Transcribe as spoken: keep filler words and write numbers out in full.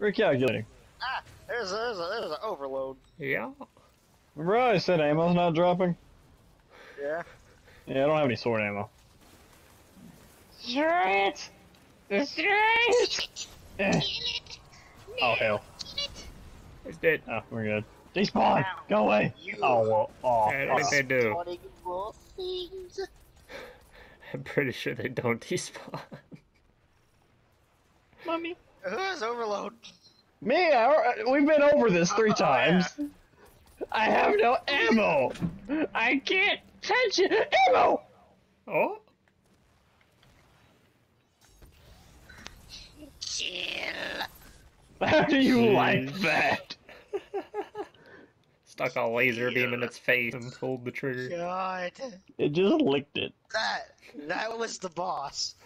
Recalculating. Ah, there's a, there's a, there's an overload. Yeah. Remember how I said ammo's not dropping? Yeah. Yeah, I don't have any sword ammo. Straight! Straight! Eh. Oh, hell. It's dead. Oh, we're good. Despawn! Go away! You Oh, well, oh, I don't think they do. spawning more things. I'm pretty sure they don't despawn. Mommy. Who has overload? Me, I, we've been over this three Oh, times. yeah. I have no ammo! I can't touch it! Ammo! Oh? Chill. How do you Jeez. like that? Stuck a laser beam in its face and pulled the trigger. God. It just licked it. That, that was the boss.